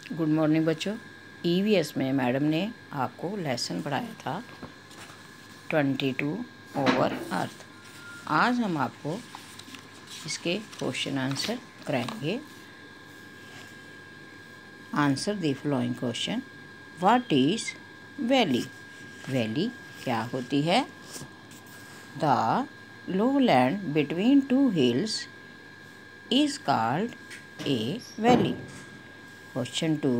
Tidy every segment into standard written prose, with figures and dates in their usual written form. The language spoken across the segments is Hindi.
गुड मॉर्निंग बच्चों। ईवीएस में मैडम ने आपको लेसन पढ़ाया था 22 ओवर अर्थ। आज हम आपको इसके क्वेश्चन आंसर कराएंगे। Answer the following question. What is valley? Valley क्या होती है? The low land between two hills is called a valley. Question 2,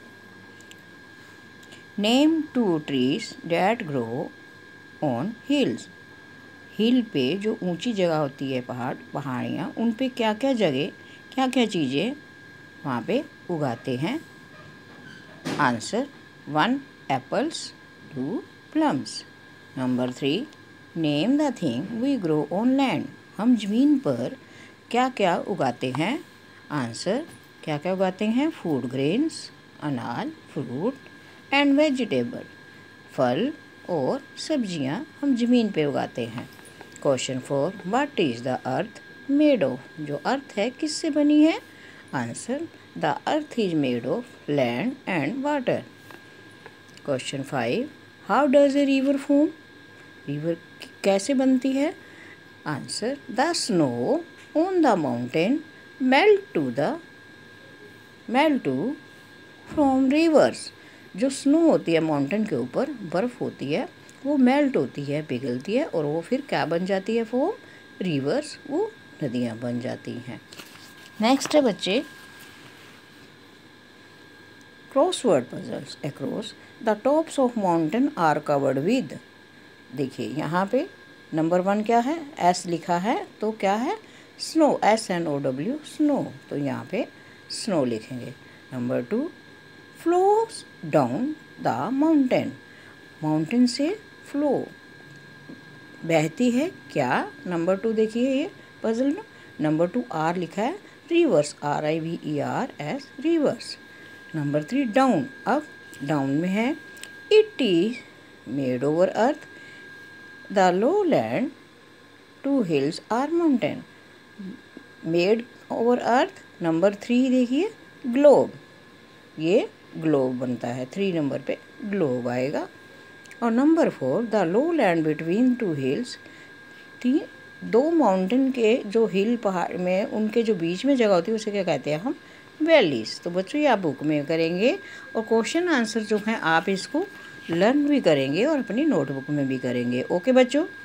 name 2 trees that grow on hills। Hill पे जो ऊंची जगह होती है, पहाड़ियाँ, उन पे क्या क्या चीज़ें वहाँ पे उगाते हैं? Answer 1 apples, 2 plums. Number 3, name the thing we grow on land. हम ज़मीन पर क्या क्या उगाते हैं? आंसर क्या क्या उगाते हैं? फूड ग्रेन्स, अनाज, फ्रूट एंड वेजिटेबल। फल और सब्जियां हम ज़मीन पे उगाते हैं। Question 4, what is the earth made of? जो अर्थ है किससे बनी है? Answer the earth is made of land and water. Question 5, how does a river form? River कैसे बनती है? Answer the snow on the mountain melt to from rivers. जो स्नो होती है माउंटेन के ऊपर, बर्फ़ होती है, वो मेल्ट होती है, पिघलती है, और वो फिर क्या बन जाती है? फॉर्म रिवर्स, वो नदियाँ बन जाती हैं। नेक्स्ट है बच्चे crossword puzzles. Across the tops of mountain are covered with. देखिए यहाँ पे नंबर 1 क्या है? एस लिखा है, तो क्या है? स्नो, SNOW, स्नो, तो यहाँ पे स्नो लिखेंगे। Number 2, flows down the mountain. Mountain से फ्लो बहती है क्या? नंबर 2 देखिए ये पजल में नंबर 2 आर लिखा है, rivers, RIVERS, rivers. Number 3 down, अब डाउन में है, it is made over earth the low land two hills are mountain. Made over earth. Number 3 देखिए ग्लोब, ये ग्लोब बनता है, 3 नंबर पे ग्लोब आएगा। और number 4 the low land between two hills. 2 mountain के जो हिल पहाड़ में उनके जो बीच में जगह होती है उसे क्या कहते हैं हम? वैलीज। तो बच्चों ये आप बुक में करेंगे और क्वेश्चन आंसर जो हैं आप इसको लर्न भी करेंगे और अपनी नोटबुक में भी करेंगे। ओके बच्चों।